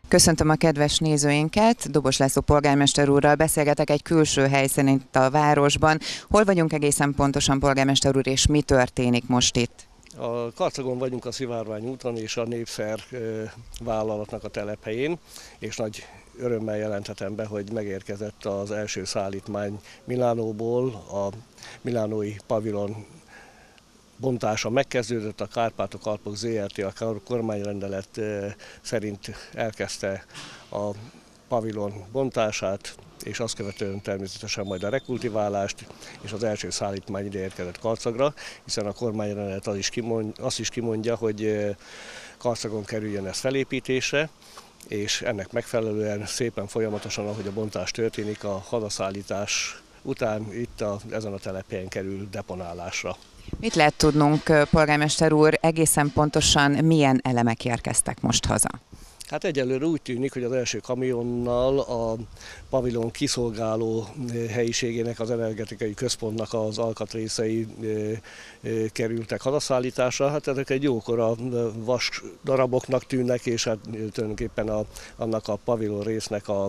Köszöntöm a kedves nézőinket, Dobos László polgármester úrral beszélgetek egy külső helyszínen itt a városban. Hol vagyunk egészen pontosan, polgármester úr, és mi történik most itt? A Karcagon vagyunk a Szivárvány úton és a Népszer vállalatnak a telephelyén, és nagy örömmel jelenthetem be, hogy megérkezett az első szállítmány Milánóból, a milánói pavilon bontása megkezdődött, a Kárpátok-Alpok Zrt. A kormányrendelet szerint elkezdte a pavilon bontását, és azt követően természetesen majd a rekultiválást, és az első szállítmány ide érkezett Karcagra, hiszen a kormányrendelet azt is kimondja, hogy Karcagon kerüljön ez felépítésre, és ennek megfelelően szépen folyamatosan, ahogy a bontás történik, a hazaszállítás után itt ezen a telephelyen kerül deponálásra. Mit lehet tudnunk, polgármester úr, egészen pontosan milyen elemek érkeztek most haza? Hát egyelőre úgy tűnik, hogy az első kamionnal a pavilon kiszolgáló helyiségének, az energetikai központnak az alkatrészei kerültek hazaszállításra. Hát ezek egy jókora vas daraboknak tűnnek, és hát tulajdonképpen annak a pavilon résznek a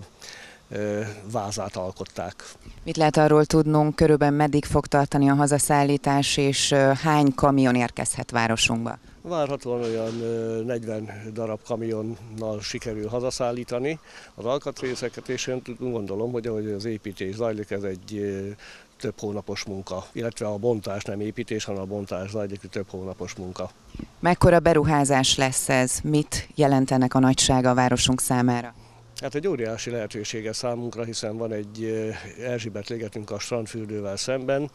vázát alkották. Mit lehet arról tudnunk, körülbelül meddig fog tartani a hazaszállítás, és hány kamion érkezhet városunkba? Várhatóan olyan 40 darab kamionnal sikerül hazaszállítani az alkatrészeket, és én gondolom, hogy ahogy az építés zajlik, ez egy több hónapos munka, illetve a bontás nem építés, hanem a bontás zajlik, több hónapos munka. Mekkora beruházás lesz ez? Mit jelent ennek a nagysága a városunk számára? Hát egy óriási lehetősége számunkra, hiszen van egy Erzsébet ligetünk a strandfürdővel szemben,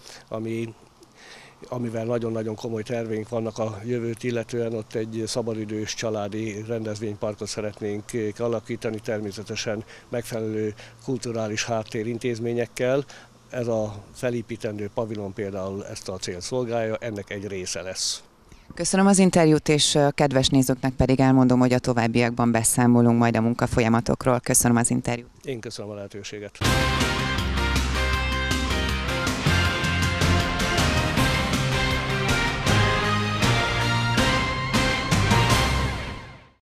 amivel nagyon-nagyon komoly terveink vannak a jövőt illetően. Ott egy szabadidős családi rendezvényparkot szeretnénk alakítani, természetesen megfelelő kulturális háttérintézményekkel. Ez a felépítendő pavilon például ezt a célt szolgálja, ennek egy része lesz. Köszönöm az interjút, és kedves nézőknek pedig elmondom, hogy a továbbiakban beszámolunk majd a munkafolyamatokról. Köszönöm az interjút. Én köszönöm a lehetőséget.